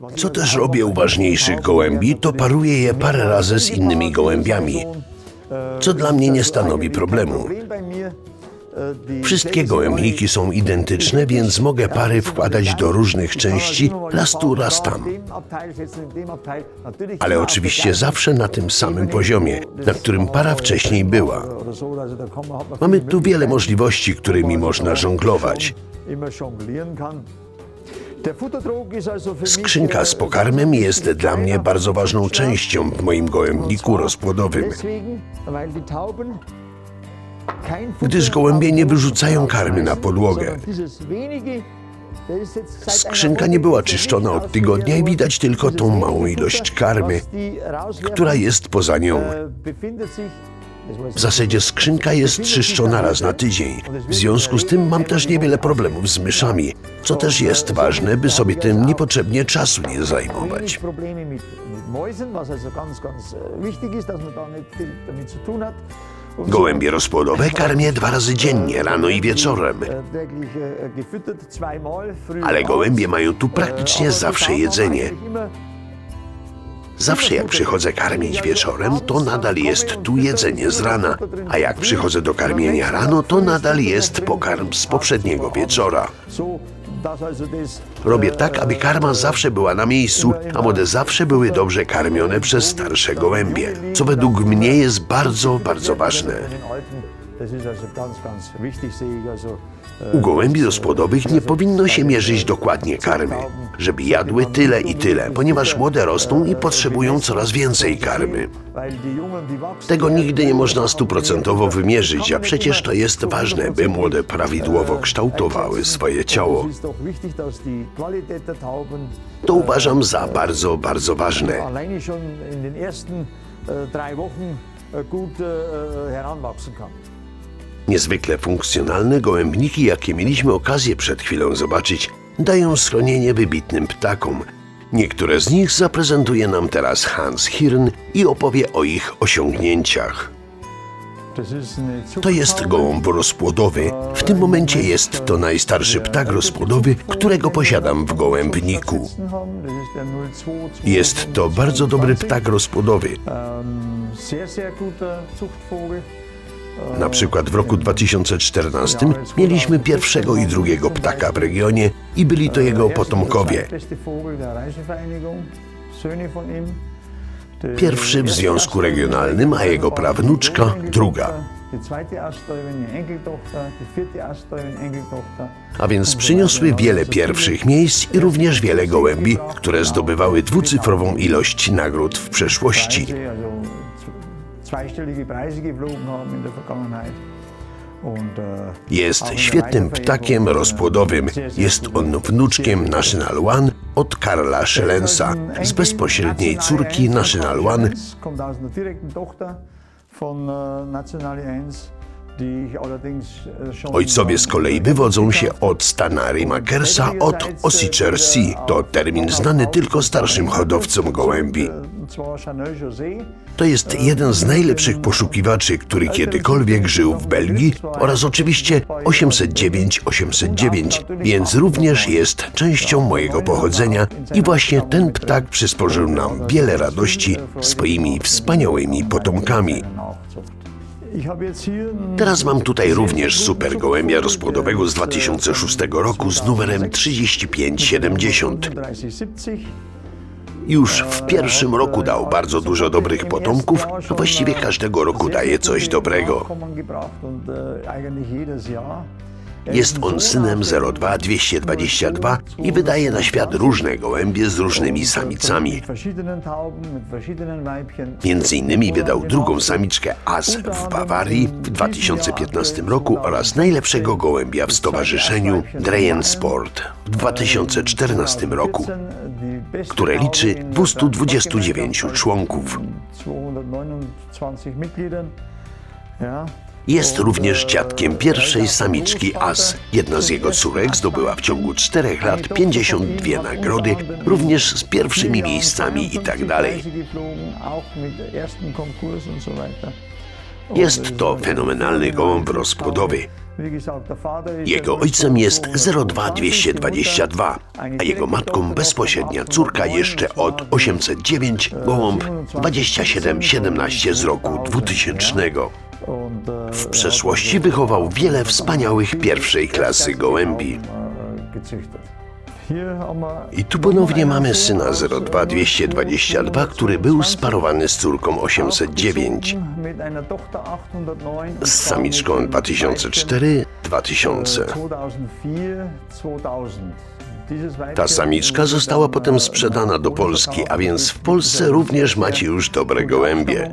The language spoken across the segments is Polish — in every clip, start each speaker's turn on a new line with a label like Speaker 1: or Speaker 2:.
Speaker 1: Co też robię u ważniejszych gołębi, to paruję je parę razy z innymi gołębiami, co dla mnie nie stanowi problemu. Wszystkie gołębniki są identyczne, więc mogę pary wkładać do różnych części, raz tu, raz tam. Ale oczywiście zawsze na tym samym poziomie, na którym para wcześniej była. Mamy tu wiele możliwości, którymi można żonglować. Skrzynka z pokarmem jest dla mnie bardzo ważną częścią w moim gołębniku rozpłodowym, gdyż gołębie nie wyrzucają karmy na podłogę. Skrzynka nie była czyszczona od tygodnia i widać tylko tą małą ilość karmy, która jest poza nią. W zasadzie skrzynka jest czyszczona raz na tydzień. W związku z tym mam też niewiele problemów z myszami, co też jest ważne, by sobie tym niepotrzebnie czasu nie zajmować. Gołębie rozpłodowe karmię 2 razy dziennie, rano i wieczorem. Ale gołębie mają tu praktycznie zawsze jedzenie. Zawsze jak przychodzę karmić wieczorem, to nadal jest tu jedzenie z rana, a jak przychodzę do karmienia rano, to nadal jest pokarm z poprzedniego wieczora. Robię tak, aby karma zawsze była na miejscu, a młode zawsze były dobrze karmione przez starsze gołębie, co według mnie jest bardzo, bardzo ważne. U gołębi rozpłodowych nie powinno się mierzyć dokładnie karmy, żeby jadły tyle i tyle, ponieważ młode rosną i potrzebują coraz więcej karmy. Tego nigdy nie można 100% wymierzyć, a przecież to jest ważne, by młode prawidłowo kształtowały swoje ciało. To uważam za bardzo, bardzo ważne. Niezwykle funkcjonalne gołębniki, jakie mieliśmy okazję przed chwilą zobaczyć, dają schronienie wybitnym ptakom. Niektóre z nich zaprezentuje nam teraz Hans Hirn i opowie o ich osiągnięciach. To jest gołąb rozpłodowy. W tym momencie jest to najstarszy ptak rozpłodowy, którego posiadam w gołębniku. Jest to bardzo dobry ptak rozpłodowy. Na przykład w roku 2014 mieliśmy pierwszego i drugiego ptaka w regionie i byli to jego potomkowie. Pierwszy w związku regionalnym, a jego prawnuczka druga. A więc przyniosły wiele pierwszych miejsc i również wiele gołębi, które zdobywały dwucyfrową ilość nagród w przeszłości. Jest świetnym ptakiem rozpłodowym. Jest on wnuczkiem National One od Karla Schelensa, z bezpośredniej córki National One. Ojcowie z kolei wywodzą się od Stana Rimakersa, od Ossicher Sea. To termin znany tylko starszym hodowcom gołębi. To jest jeden z najlepszych poszukiwaczy, który kiedykolwiek żył w Belgii oraz oczywiście 809, więc również jest częścią mojego pochodzenia i właśnie ten ptak przysporzył nam wiele radości swoimi wspaniałymi potomkami. Teraz mam tutaj również super gołębia rozpłodowego z 2006 roku z numerem 3570. Już w pierwszym roku dał bardzo dużo dobrych potomków, a właściwie każdego roku daje coś dobrego. Jest on synem 02-222 i wydaje na świat różne gołębie z różnymi samicami. Między innymi wydał drugą samiczkę As w Bawarii w 2015 roku oraz najlepszego gołębia w stowarzyszeniu Dreyen Sport w 2014 roku, które liczy 229 członków. Jest również dziadkiem pierwszej samiczki As. Jedna z jego córek zdobyła w ciągu 4 lat 52 nagrody, również z pierwszymi miejscami itd. Jest to fenomenalny gołąb rozpłodowy. Jego ojcem jest 02222, a jego matką bezpośrednia córka jeszcze od 809, gołąb 2717 z roku 2000. W przeszłości wychował wiele wspaniałych pierwszej klasy gołębi. I tu ponownie mamy syna 02222, który był sparowany z córką 809, z samiczką 2004-2000. Ta samiczka została potem sprzedana do Polski, a więc w Polsce również macie już dobre gołębie.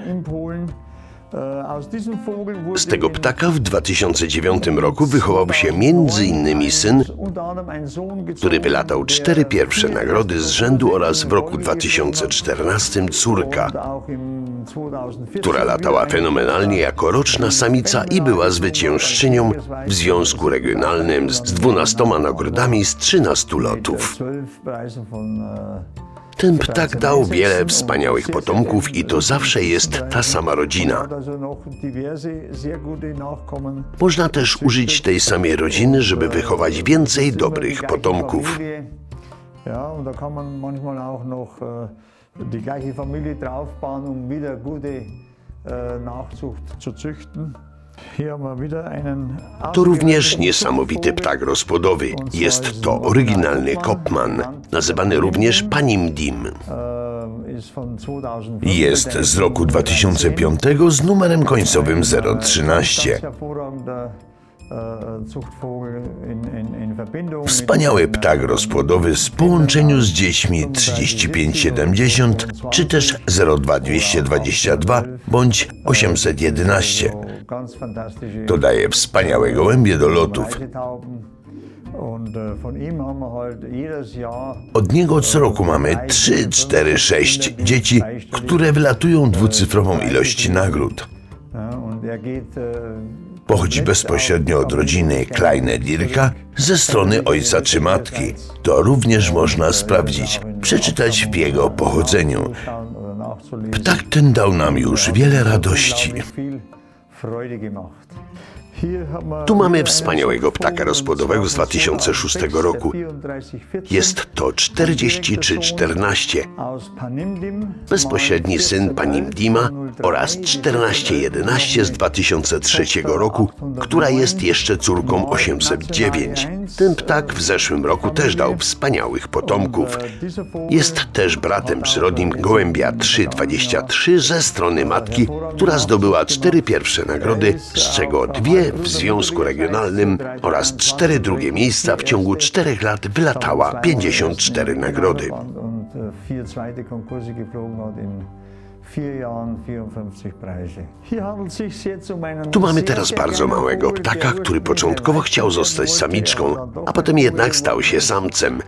Speaker 1: Z tego ptaka w 2009 roku wychował się m.in. syn, który wylatał 4 pierwsze nagrody z rzędu, oraz w roku 2014 córka, która latała fenomenalnie jako roczna samica i była zwyciężczynią w Związku Regionalnym z 12 nagrodami z 13 lotów. Ten ptak dał wiele wspaniałych potomków i to zawsze jest ta sama rodzina. Można też użyć tej samej rodziny, żeby wychować więcej dobrych potomków. To również niesamowity ptak rozpłodowy. Jest to oryginalny Kopman, nazywany również Panim Dim. Jest z roku 2005 z numerem końcowym 013. Wspaniały ptak rozpłodowy w połączeniu z dziećmi 3570 czy też 02222 bądź 811. To daje wspaniałe gołębie do lotów. Od niego co roku mamy 3, 4, 6 dzieci, które wylatują dwucyfrową ilość nagród. Pochodzi bezpośrednio od rodziny Kleine-Dirka ze strony ojca czy matki. To również można sprawdzić, przeczytać w jego pochodzeniu. Ptak ten dał nam już wiele radości. Tu mamy wspaniałego ptaka rozpłodowego z 2006 roku. Jest to 4314, bezpośredni syn Panim Dima, oraz 1411 z 2003 roku, która jest jeszcze córką 809. Ten ptak w zeszłym roku też dał wspaniałych potomków. Jest też bratem przyrodnim gołębia 323 ze strony matki, która zdobyła 4 pierwsze nagrody, z czego 2 w Związku Regionalnym oraz 4 drugie miejsca. W ciągu 4 lat wylatała 54 nagrody. Tu mamy teraz bardzo małego ptaka, który początkowo chciał zostać samiczką, a potem jednak stał się samcem.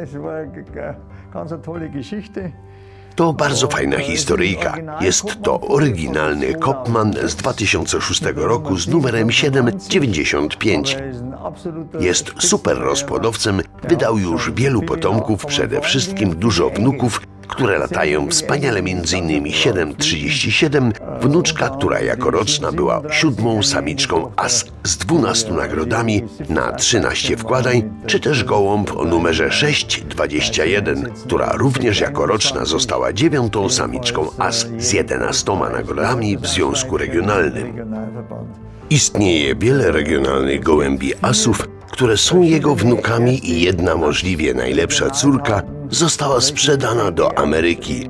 Speaker 1: To bardzo fajna historyjka. Jest to oryginalny Kopman z 2006 roku z numerem 795. Jest super rozpłodowcem, wydał już wielu potomków, przede wszystkim dużo wnuków, które latają wspaniale, m.in. 737, wnuczka, która jako roczna była 7. samiczką as z 12 nagrodami na 13 wkładań, czy też gołąb o numerze 621, która również jako roczna została 9. samiczką as z 11 nagrodami w Związku Regionalnym. Istnieje wiele regionalnych gołębi asów, które są jego wnukami i jedna możliwie najlepsza córka została sprzedana do Ameryki.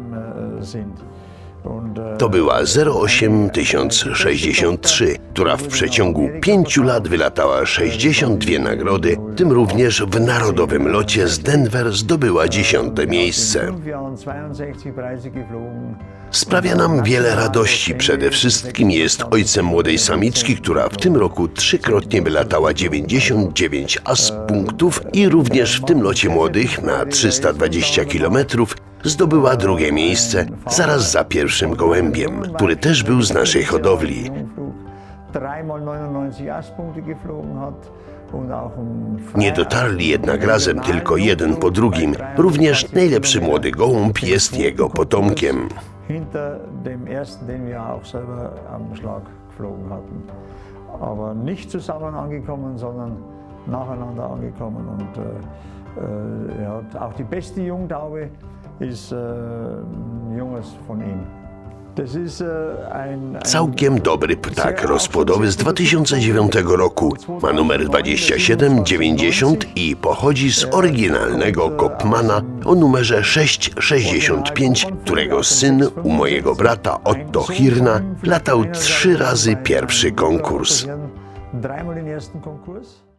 Speaker 1: To była 08063, która w przeciągu 5 lat wylatała 62 nagrody, w tym również w narodowym locie z Denver zdobyła 10. miejsce. Sprawia nam wiele radości. Przede wszystkim jest ojcem młodej samiczki, która w tym roku 3-krotnie wylatała 99 as punktów i również w tym locie młodych na 320 km zdobyła 2. miejsce zaraz za pierwszym gołębiem, który też był z naszej hodowli. Nie dotarli jednak razem, tylko jeden po drugim. Również najlepszy młody gołąb jest jego potomkiem.
Speaker 2: aber nicht zusammen angekommen, sondern nacheinander angekommen. Und ja, auch die beste Jungtaube ist ein Junges von ihm.
Speaker 1: Całkiem dobry ptak rozpłodowy z 2009 roku. Ma numer 2790 i pochodzi z oryginalnego Kopmana o numerze 665, którego syn u mojego brata Otto Hirna latał 3 razy pierwszy konkurs.